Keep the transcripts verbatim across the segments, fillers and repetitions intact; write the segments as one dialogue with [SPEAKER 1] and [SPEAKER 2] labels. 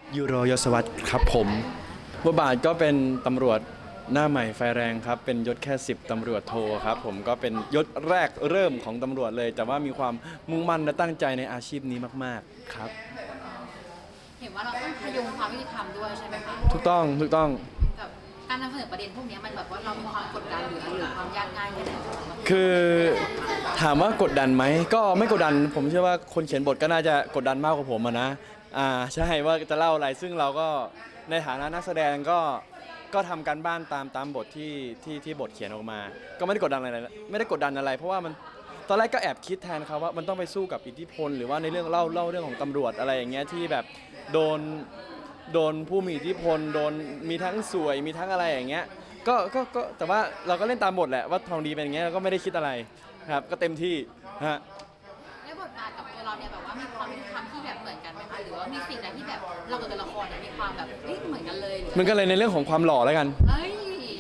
[SPEAKER 1] ยูโรยศวรรษครับผมบทบาทก็เป็นตำรวจหน้าใหม่ไฟแรงครับเป็นยศแค่สิบตำรวจโทครับผมก็เป็นยศแรกเริ่มของตำรวจเลย แต่ว่ามีความมุ่งมั่นและตั้งใจในอาชีพนี้มากๆครับ
[SPEAKER 2] เห็นว่าเราต้องพยุงความยุติธรรมด้วยใช่ไหมคะ
[SPEAKER 1] ถูกต้องถูกต้อง
[SPEAKER 2] กับการนำเสนอประเด็นพวกนี้มันแบบว่าเรามีความกดดันหรือหรือความยากง่ายแค่ไหน
[SPEAKER 1] คือถามว่ากดดันไหมก็ไม่กดดันผมเชื่อว่าคนเขียนบทก็น่าจะกดดันมากกว่าผมนะอ่าใช่ว่าจะเล่าอะไรซึ่งเราก็ในฐานะนักแสดงก็ก็ทำการบ้านตามตามบทที่ที่ที่บทเขียนออกมา ก็ไม่ได้กดดันอะไรไม่ได้กดดันอะไรเพราะว่ามันตอนแรกก็แอบคิดแทนเขาว่ามันต้องไปสู้กับอิทธิพลหรือว่าในเรื่องเล่าเล่าเรื่องของตำรวจอะไรอย่างเงี้ยที่แบบโดนโดนผู้มีอิทธิพลโดนมีทั้งสวยมีทั้งอะไรอย่างเงี้ยก็ก็ก็แต่ว่าเราก็เล่นตามบทแหละว่าทองดีเป็นอย่างเงี้ยเราก็ไม่ได้คิดอะไรครับก็เต็มที่ฮะ
[SPEAKER 2] แล้วบทบาทกับตัวเราเนี่ยแบบว่ามีความมีความที่แบบเหมือนกันไหมคะหรือว่ามีสิ่งไหนที่แบบเรากับตัวละครเนี่ยมีความแบบเฮ้ยเหมือนกันเลย
[SPEAKER 1] เหมือนกันเลยในเรื่องของความหล่อแล้วกัน
[SPEAKER 2] เฮ้ย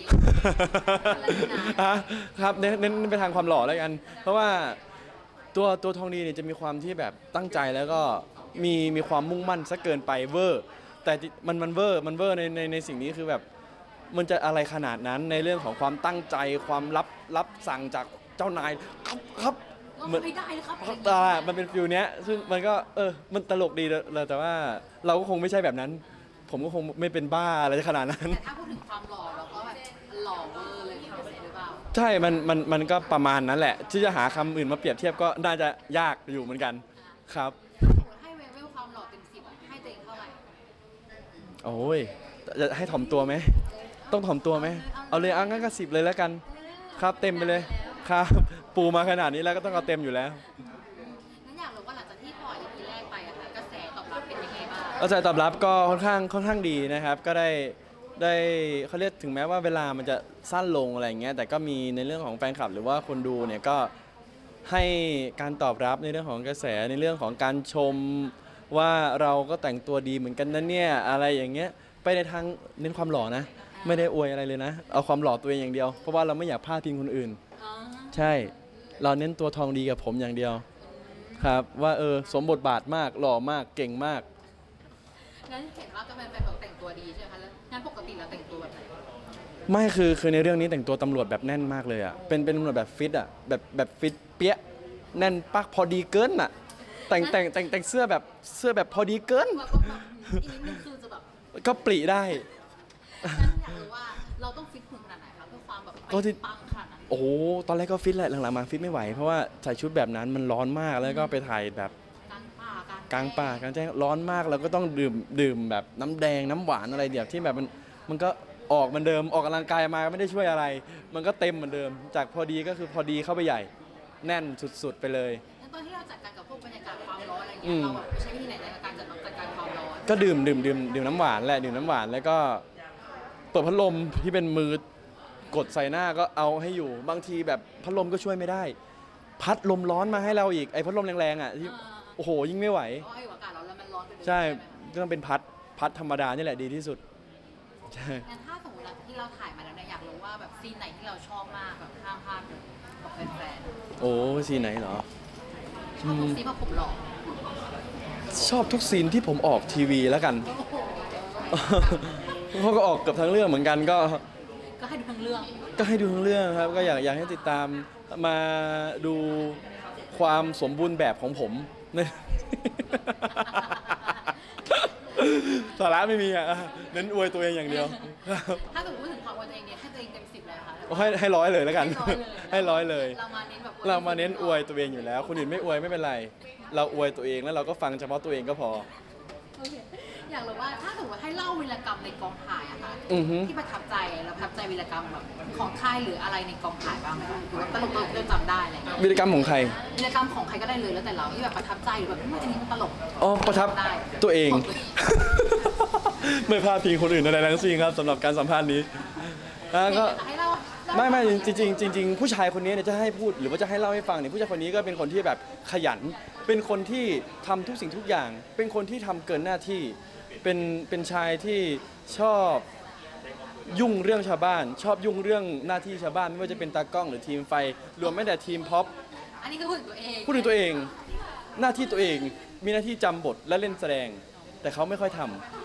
[SPEAKER 1] ครับเน้นเน้นไปทางความหล่อแล้วกันเพราะว่าตัวตัวทองดีเนี่ยจะมีความที่แบบตั้งใจแล้วก็มีมีความมุ่งมั่นซะเกินไปเวอร์แต่มันมันเวอร์มันเวอร์ในในในสิ่งนี้คือแบบมันจะอะไรขนาดนั้นในเรื่องของความตั้งใจความรับรับสั่งจากเจ้านายครับครับ
[SPEAKER 2] เหมือนไม่ได้เลยครับ
[SPEAKER 1] ตามันเป็นฟิลเนี้ยซึ่งมันก็เออมันตลกดีเลยแต่ว่าเราก็คงไม่ใช่แบบนั้นผมก็คงไม่เป็นบ้าอะไรขนาดนั้น
[SPEAKER 2] แต่ถ้าพูดถึงความหล่อเราก็แบบหล่อเวอร์เลยหรือเปล่า
[SPEAKER 1] ใช่มันมันมันก็ประมาณนั้นแหละที่จะหาคำอื่นมาเปรียบเทียบก็น่าจะยากอยู่เหมือนกันครับ
[SPEAKER 2] ให้เวลความหล่อเต็มสิบให้ตัวเองเท่าไหร่
[SPEAKER 1] โอ้ยจะให้ถ่อมตัวไหมต้องถ่อมตัวไหมเอาเลยอ่ะงั้นก็สิบเลยแล้วกันครับเต็มไปเลยครับปูมาขนาดนี้แล้วก็ต้องเอาเต็มอยู่แล้ว
[SPEAKER 2] งั้นอยากรู้ว่าหลังจากที่ปล่อย อี พี แรกไปอะค่ะกระแสตอบรับเป็นยังไงบ้าง
[SPEAKER 1] กระแสตอบรับก็ค่อนข้างค่อนข้างดีนะครับก็ได้ได้เขาเรียกถึงแม้ว่าเวลามันจะสั้นลงอะไรอย่างเงี้ยแต่ก็มีในเรื่องของแฟนคลับหรือว่าคนดูเนี่ยก็ให้การตอบรับในเรื่องของกระแสในเรื่องของการชมว่าเราก็แต่งตัวดีเหมือนกันนะเนี่ยอะไรอย่างเงี้ยไปในทางเน้นความหล่อนะไม่ได้อวยอะไรเลยนะเอาความหล่อตัวเองอย่างเดียวเพราะว่าเราไม่อยากพลาดพิงคนอื่นใช่เราเน้นตัวทองดีกับผมอย่างเดียวครับว่าเออสมบทบาทมากหล่อมากเก่งมาก
[SPEAKER 2] งั้นเห็นว่าก็เป็นแบบแต่งตัวดีใช่ไหมคะแล้วงั้นปกติเราแต่งตัวแบบไหน
[SPEAKER 1] ไม่คือคือในเรื่องนี้แต่งตัวตำรวจแบบแน่นมากเลยอ่ะเป็นเป็นตำรวจแบบฟิตอ่ะแบบแบบฟิตเปี้ยแน่นปักพอดีเกินอ่ะแต่งแต่งแต่งแต่งเสื้อแบบเสื้อแบบพอดีเกิน
[SPEAKER 2] อีกนิดนึงคือจะแบบ
[SPEAKER 1] ก็ปลีได้
[SPEAKER 2] งั้นอยากรู้ว่าเราต้องฟิตหุ่นขนาดไหนคะเพื่อความแบบปังขนาดนั้น
[SPEAKER 1] โอ้โหตอนแรกก็ฟิตแหละหลังๆมาฟิตไม่ไหวเพราะว่าใส่ชุดแบบนั้นมันร้อนมากแล้วก็ไปถ่ายแบบ
[SPEAKER 2] กลางป่
[SPEAKER 1] กลางป่ากลางแจ้งร้อนมากแล้วก็ต้องดื่มดื่มแบบน้ำแดงน้ำหวานอะไรเดี๋ยวที่แบบมันมันก็ออกเหมือนเดิมออกกำลังกายมาไม่ได้ช่วยอะไรมันก็เต็มเหมือนเดิมจากพอดีก็คือพอดีเข้าไปใหญ่แน่นสุดๆไปเลย
[SPEAKER 2] ตอนที่เราจัดการกับพวกบรรยากาศความร้อนอะไรเงี้ยเราแบบใช้วิธีไหนในการจัดจัดการความร้อน
[SPEAKER 1] ก็ดื่มดื่มดื่มดื่มน้ำหวานแหละดื่มน้ำหวานแล้วก็เปิดพัดลมที่เป็นมือกดใส่หน้าก็เอาให้อยู่บางทีแบบพัดลมก็ช่วยไม่ได้พัดลมร้อนมาให้เราอีกไอ้พัดลมแรงๆอ่ะที่โอ้โหยิ่งไม่ไหว
[SPEAKER 2] เพราะอากาศร้อนแล้วมันร้อน
[SPEAKER 1] ใช่ก็ต้องเป็นพัดพัดธรรมดานี่แหละดีที่สุด
[SPEAKER 2] ใช่งั้นถ้าสมมติที่เราถ่ายมาแล้วเนี่ยอยากรู้ว่าแบบซีนไหนที่เราชอบมากแบบห้ามพลาดเลยกับแฟน
[SPEAKER 1] ๆโอ้ซีนไหนเหรอ
[SPEAKER 2] ชอบทุกซีนเพราะผมหล่อ
[SPEAKER 1] ชอบทุกซีนที่ผมออกทีวีแล้วกันเขาก็ออกเกือบทั้งเรื่องเหมือนกันก็
[SPEAKER 2] ก็ให้ดูทั้งเรื่อง
[SPEAKER 1] ก็ให้ดูทั้งเรื่องครับก็อยากอยากให้ติดตามมาดูความสมบูรณ์แบบของผมสาระไม่มีอ่ะเน้นอวยตัวเองอย่างเดียว
[SPEAKER 2] ถ้าสมมติถึงความอวยตัวเองเนี่ยให้ตัวเองเต็มสิบเลยค่ะ
[SPEAKER 1] ให้ให้ร้อยเลยแล้วกันให้ร้อยเลย
[SPEAKER 2] เรามาเน้นแบบ
[SPEAKER 1] เรามาเน้นอวยตัวเองอยู่แล้วคนอื่นไม่อวยไม่เป็นไรเราอวยตัวเองแล้วเราก็ฟังเฉพาะตัวเองก็พอ
[SPEAKER 2] อยากรู้ว่าถ้าสมมติให้เล่าวีรกรรมในกองถ่ายอะค่ะที่ประทับใจเราประทับใจวีรกรรมแบบของค่ายหรืออะไรในกองถ่ายบ้างไหมหรือว่าตลกๆเราจำได้อะไร
[SPEAKER 1] วีรกรรมของใคร
[SPEAKER 2] วีรกรรมของใครก็ได้เลยแล้วแต่เราที่แบบประทับใจหรือแบบอันนี้มันตลก
[SPEAKER 1] อ๋อประทับตัวเองไม่พลาดพิงคนอื่นอะไรทั้งสิ้นครับสำหรับการสัมภาษณ์นี้ก็ไม่ไม่จริงจริงจริงผู้ชายคนนี้เนี่ยจะให้พูดหรือว่าจะให้เล่าให้ฟังเนี่ยผู้ชายคนนี้ก็เป็นคนที่แบบขยันเป็นคนที่ทำทุกสิ่งทุกอย่างเป็นคนที่ทำเกินหน้าที่เป็นเป็นชายที่ชอบยุ่งเรื่องชาวบ้านชอบยุ่งเรื่องหน้าที่ชาวบ้านไม่ว่าจะเป็นตากล้องหรือทีมไฟรวมแม้แต่ทีมพ็อป
[SPEAKER 2] อันนี้คือพูดถึงตัวเอง
[SPEAKER 1] พูดถึงตัวเองหน้าที่ตัวเองมีหน้าที่จำบทและเล่นแสดงแต่เขาไม่ค่อยท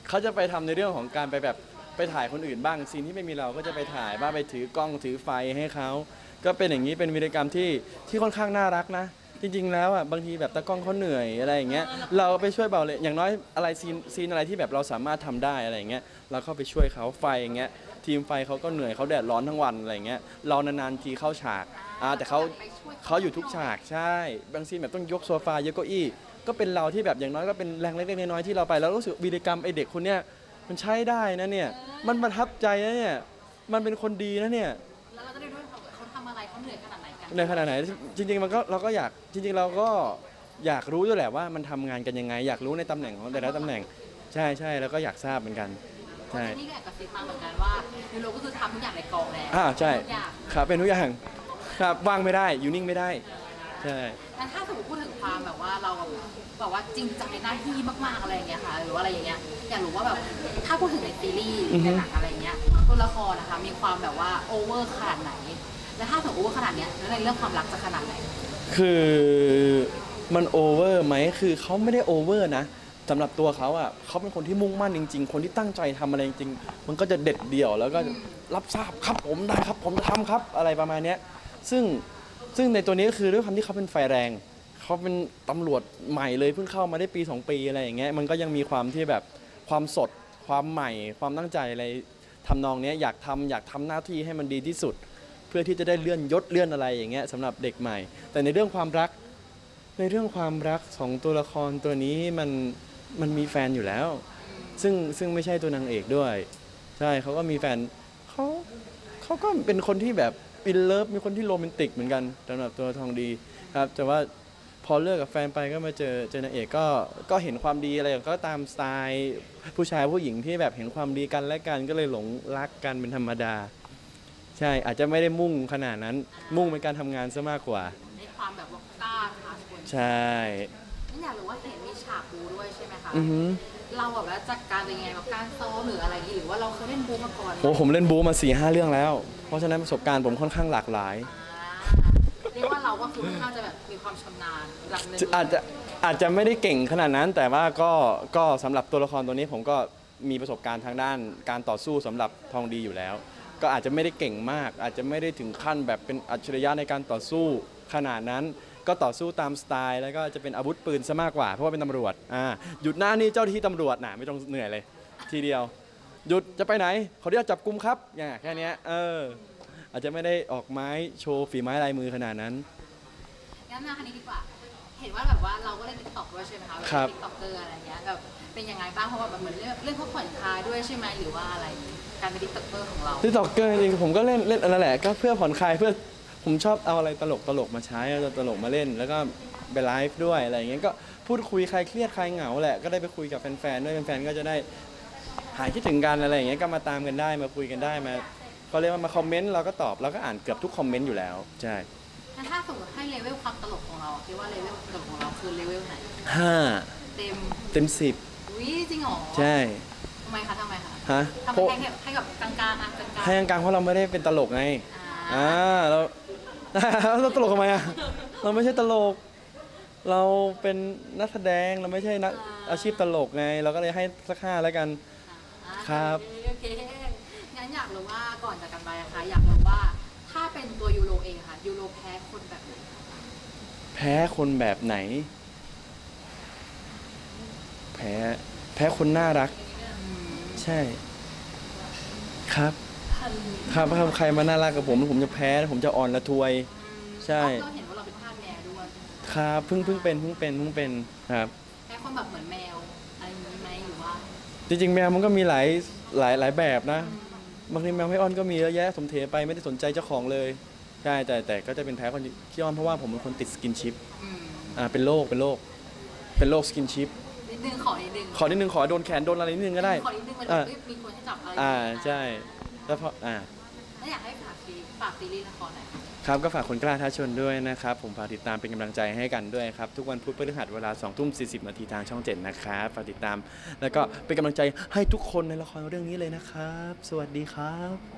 [SPEAKER 1] เขาจะไปทำในเรื่องของการไปแบบไปถ่ายคนอื่นบ้างซีนที่ไม่มีเราก็จะไปถ่ายบ้างไปถือกล้องถือไฟให้เขาก็เป็นอย่างนี้เป็นวีรกรรมที่ที่ค่อนข้างน่ารักนะจริงๆแล้วอ่ะบางทีแบบตากล้องเขาเหนื่อยอะไรอย่างเงี้ยเราไปช่วยเบาเลยอย่างน้อยอะไรซีนซีนอะไรที่แบบเราสามารถทำได้อะไรอย่างเงี้ยเราเข้าไปช่วยเขาไฟอย่างเงี้ยทีมไฟเขาก็เหนื่อยเขาแดดร้อนทั้งวันอะไรอย่างเงี้ยเรานานๆทีเข้าฉากอ่าแต่เขาเขาอยู่ทุกฉากใช่บางซีนแบบต้องยกโซฟายกเก้าอี้ก็เป็นเราที่แบบอย่างน้อยก็เป็นแรงเล็กๆน้อยๆที่เราไปแล้วรู้สึกวีรกรรมไอเด็กคนเนี้ยมันใช้ได้นะเนี่ยมันประทับใจนะเนี่ยมันเป็นคนดีนะเนี่ย
[SPEAKER 2] แล้วเราจะได้รู้ว่าเขาทำอะไรเขาเหนื่อยขนาดไหนกัน
[SPEAKER 1] ในขนาดไหนจริงๆมันก็เราก็อยากจริงๆเราก็อยากรู้ด้วยแหละว่ามันทำงานกันยังไงอยากรู้ในตำแหน่งของแต่ละตำแหน่งใช่ใช่แล้วก็อยากทราบเหมือนกันใช่
[SPEAKER 2] นี่ก็แอบกระซิบมาเหมือนกันว่ายูโรก็คือทำทุกอย่างในกองแล้ว
[SPEAKER 1] อ่าใช่
[SPEAKER 2] ทุกอย่าง
[SPEAKER 1] ครับเป็นทุกอย่างครับว่างไม่ได้อยู่นิ่งไม่ได้ใช่
[SPEAKER 2] แล้วถ้าสมมติพูดถึงความแบบว่าเราแบบว่าจริงจังในหน้าที่มากๆอะไรอย่างเงี้ยค่ะหรือว่าอะไรอย่างเงี้ยอยากรู้ว่าแบบถ้าพูดถึงในซีรีส์ในหนังอะไรเงี้ยตัวละครนะคะมีความแบบว่าโอเวอร์ขนาดไหนแล้วถ้าถึงโอเวอร์ขนาดเนี้ยแล้วในเรื่องความรักจะขนาดไหน
[SPEAKER 1] คือมันโอเวอร์ไหมคือเขาไม่ได้โอเวอร์นะสำหรับตัวเขาอ่ะเขาเป็นคนที่มุ่งมั่นจริงๆคนที่ตั้งใจทำอะไรจริงๆมันก็จะเด็ดเดี่ยวแล้วก็รับทราบครับผมได้ครับผมจะทำครับอะไรประมาณนี้ซึ่งซึ่งในตัวนี้ก็คือด้วยความที่เขาเป็นไฟแรงเขาเป็นตำรวจใหม่เลยเพิ่งเข้ามาได้ปีสองปีอะไรอย่างเงี้ยมันก็ยังมีความที่แบบความสดความใหม่ความตั้งใจอะไรทำนองนี้อยากทำอยากทำหน้าที่ให้มันดีที่สุดเพื่อที่จะได้เลื่อนยศเลื่อนอะไรอย่างเงี้ยสำหรับเด็กใหม่แต่ในเรื่องความรักในเรื่องความรักของตัวละครตัวนี้มันมันมีแฟนอยู่แล้วซึ่งซึ่งไม่ใช่ตัวนางเอกด้วยใช่เขาก็มีแฟนเขาเขาก็เป็นคนที่แบบอินเลิฟมีคนที่โรแมนติกเหมือนกันสำหรับตัวทองดีครับแต่ว่าพอเลิกกับแฟนไปก็มาเจอเจอนางเอกก็ก็เห็นความดีอะไรก็ตามสไตล์ผู้ชายผู้หญิงที่แบบเห็นความดีกันและกันก็เลยหลงรักกันเป็นธรรมดาใช่อาจจะไม่ได้มุ่งขนาดนั้นมุ่งเป็นการทำงานซะมากกว่า
[SPEAKER 2] ในความแบบว่ากล้าท้าชน
[SPEAKER 1] ใช่
[SPEAKER 2] นี่อยากรู้ว่าเห็นมีฉากบูด้วยใช่ไหมคะ
[SPEAKER 1] อือฮึ
[SPEAKER 2] เราแบบว่าจัดการเป็นไงแบบการซ้อมหรืออะไรนี้หรือว่าเราเคยเล่นบูมาก่อน
[SPEAKER 1] โอ้ผมเล่นบูมาสี่ห้าเรื่องแล้วเพราะฉะนั้นประสบการณ์ผมค่อนข้างหลากหลาย
[SPEAKER 2] เรียกว่าเราก็คือค่อนข้างจะแบบมีความชำนาญหลักหนึ่ง
[SPEAKER 1] อาจจะอาจจะไม่ได้เก่งขนาดนั้นแต่ว่าก็ก็สำหรับตัวละครตัวนี้ผมก็มีประสบการณ์ทางด้านการต่อสู้สำหรับทองดีอยู่แล้วก็อาจจะไม่ได้เก่งมากอาจจะไม่ได้ถึงขั้นแบบเป็นอัจฉริยะในการต่อสู้ขนาดนั้นก็ต่อสู้ตามสไตล์แล้วก็จะเป็นอาวุธปืนซะมากกว่าเพราะว่าเป็นตำรวจอ่าหยุดหน้านี่เจ้าที่ตำรวจน่ะไม่ต้องเหนื่อยเลยทีเดียวหยุดจะไปไหนขออนุญาตจับกุมครับอย่างแค่นี้เอออาจจะไม่ได้ออกไม้โชว์ฝีไม้ลายมือขนาดนั้น
[SPEAKER 2] งั้นมาคันนี้ดีกว่าเห็นว่าแบบว่าเราก็เล่นติ๊กต็อกด้วยใช่ไหมคะ
[SPEAKER 1] ครับ
[SPEAKER 2] ติ๊กต็อกเกอร์อะไรเงี้ยแบบเป็นยังไงบ้างเพราะว่าแบบเหมือนเรื่องเรื่องเขาผ่อนคลายด้วยใช่ไหมหรือว่าอะไรการเป็นติ๊กต็อกเกอร์ของเรา
[SPEAKER 1] ติ๊กต็อกเกอร์จริงๆผมก็เล่นเล่นอะไรแหละก็เพื่อผ่อนคลายเพื่อผมชอบเอาอะไรตลกตลกมาใช้เอาตลกมาเล่นแล้วก็ไปไลฟ์ด้วยอะไรอย่างเงี้ยก็พูดคุยใครเครียดใครเหงาแหละก็ได้ไปคุยกับแฟนๆด้วยแฟนๆก็จะได้หายคิดถึงกันอะไรอย่างเงี้ยก็มาตามกันได้มาคุยกันได้มาเขาเรียกว่ามาคอมเมนต์เราก็ตอบเราก็อ่านเกือบทุกคอมเมนต์อยู่แล้วใช่
[SPEAKER 2] ถ้าสมมติให้เลเวลความตลกของเราคิดว่าเลเวลตลกของเราคือเลเวลไหน
[SPEAKER 1] ห้า
[SPEAKER 2] เต็ม
[SPEAKER 1] เต็มสิบ
[SPEAKER 2] อุ้ยจริงเหรอ
[SPEAKER 1] ใช่
[SPEAKER 2] ทำไมคะทำไมคะ
[SPEAKER 1] ฮะ
[SPEAKER 2] ทำให้ให้กับกลางๆอ่ะกลางๆ
[SPEAKER 1] ให้กลางๆเพราะเราไม่ได้เป็นตลกไงอ่าเราเราตลกทำไมอ่ะเราไม่ใช่ตลกเราเป็นนักแสดงเราไม่ใช่นักอาชีพตลกไงเราก็เลยให้สักห้าแล้วกันครับ
[SPEAKER 2] โอเคงั้นอยากรู้ว่าก่อนจากกันไปนะคะอยากรู้ว่าถ้าเป็นตัวยูโรเองค่ะยูโรแพ้คนแบบไหน
[SPEAKER 1] แพ้คนแบบไหนแพ้แพ้คนน่ารักใช่ครับครับถ้าใครมาน่ารักกับผมผมจะแพ้ผมจะอ่อนละทวยใช่
[SPEAKER 2] เราเห็นว่าเราเป็นทาสแมวด้วย
[SPEAKER 1] ครับเพิ่งเพิ่งเป็นเพิ่งเป็นเพิ่งเป็นครับ
[SPEAKER 2] แพ้คนแบบเหมือนแมวอะไรอย่างนี้ไหมหรือว่า
[SPEAKER 1] จริงๆแมวมันก็มีหลายหลายหลายแบบนะบางทีแมวไม่อ้อนก็มีเยอะแยะสมเถไปไม่ได้สนใจเจ้าของเลยใช่แต่แต่ก็จะเป็นแพ้คนที่อ้อนเพราะว่าผมเป็นคนติดสกินชิปอ่าเป็นโรคเป็นโรคเป็นโรคสกินชิป
[SPEAKER 2] นิดนึงขอนิดนึง
[SPEAKER 1] ขอนิดนึงขอโดนแขนโดนอะไรนิดนึงก็ได้
[SPEAKER 2] ขอนิดนึงมันแบบมีคนให้จับอะไร
[SPEAKER 1] อ่าใช่แล้วพออ่า
[SPEAKER 2] แล้วอยากให้ฝากซีฝากซีรีส์ละครหน่อย
[SPEAKER 1] ครับก็ฝากคนกล้าท้าชนด้วยนะครับผมฝากติดตามเป็นกำลังใจให้กันด้วยครับทุกวันพุธพฤหัสเวลาสองทุ่มสี่สิบนาทีทางช่องเจ็ดนะครับฝากติดตามแล้วก็เป็นกำลังใจให้ทุกคนในละครเรื่องนี้เลยนะครับสวัสดีครับ